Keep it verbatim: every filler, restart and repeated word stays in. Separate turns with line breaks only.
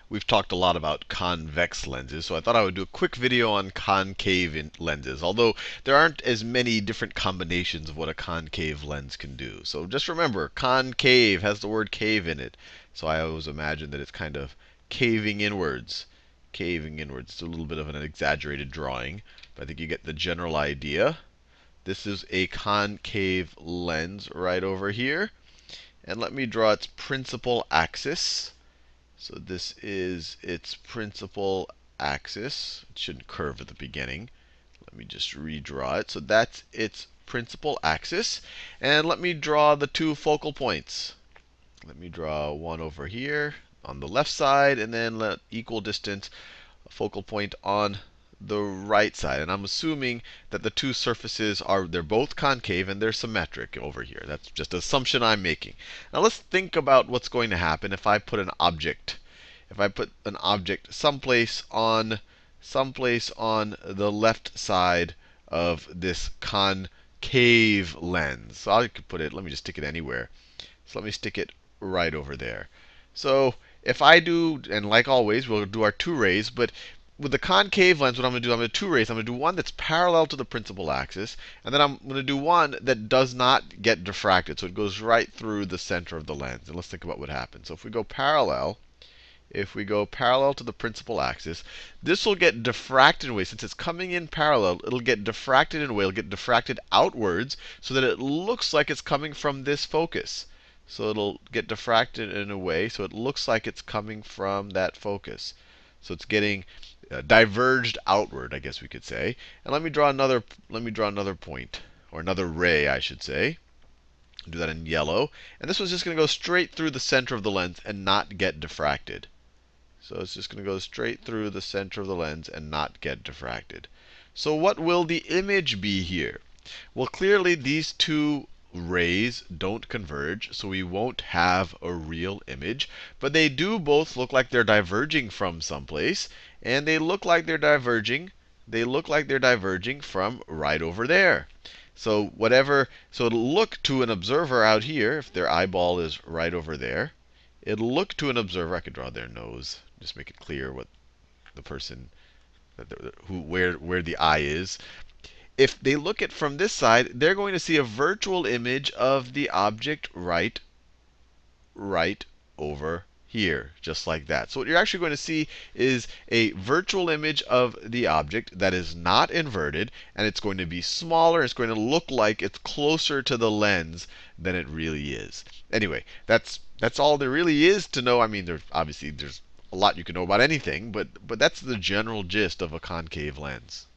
we've talked a lot about convex lenses, so I thought I would do a quick video on concave in- lenses, although there aren't as many different combinations of what a concave lens can do. So just remember, concave has the word cave in it. So I always imagine that it's kind of caving inwards. Caving inwards. It's a little bit of an exaggerated drawing, but I think you get the general idea. This is a concave lens right over here. And let me draw its principal axis. So this is its principal axis. It shouldn't curve at the beginning. Let me just redraw it. So that's its principal axis. And let me draw the two focal points. Let me draw one over here on the left side, and then let equal distance a focal point on the right side. And I'm assuming that the two surfaces are, they're both concave and they're symmetric over here. That's just an assumption I'm making. Now let's think about what's going to happen if I put an object. If I put an object someplace on someplace on the left side of this concave lens. So I could put it, let me just stick it anywhere. So let me stick it right over there. So if I do, and like always, we'll do our two rays, but with the concave lens, what I'm going to do, I'm going to do two rays. I'm going to do one that's parallel to the principal axis, and then I'm going to do one that does not get diffracted. So it goes right through the center of the lens. And let's think about what happens. So if we go parallel, if we go parallel to the principal axis, this will get diffracted in a way. Since it's coming in parallel, it'll get diffracted in a way. It'll get diffracted outwards so that it looks like it's coming from this focus. So it'll get diffracted in a way so it looks like it's coming from that focus. So it's getting uh, diverged outward, I guess we could say. And let me draw another. Let me draw another point, or another ray, I should say. Do that in yellow. And this one's just going to go straight through the center of the lens and not get diffracted. So it's just going to go straight through the center of the lens and not get diffracted. So what will the image be here? Well, clearly these two rays don't converge, so we won't have a real image. But they do both look like they're diverging from someplace, and they look like they're diverging. They look like they're diverging from right over there. So whatever, so it'll look to an observer out here, if their eyeball is right over there. It'll look to an observer. I could draw their nose, just make it clear what the person, who, where, where the eye is. If they look at from this side, they're going to see a virtual image of the object right, right over here, just like that. So what you're actually going to see is a virtual image of the object that is not inverted, and it's going to be smaller. It's going to look like it's closer to the lens than it really is. Anyway, that's that's all there really is to know. I mean, there's obviously there's a lot you can know about anything, but but that's the general gist of a concave lens.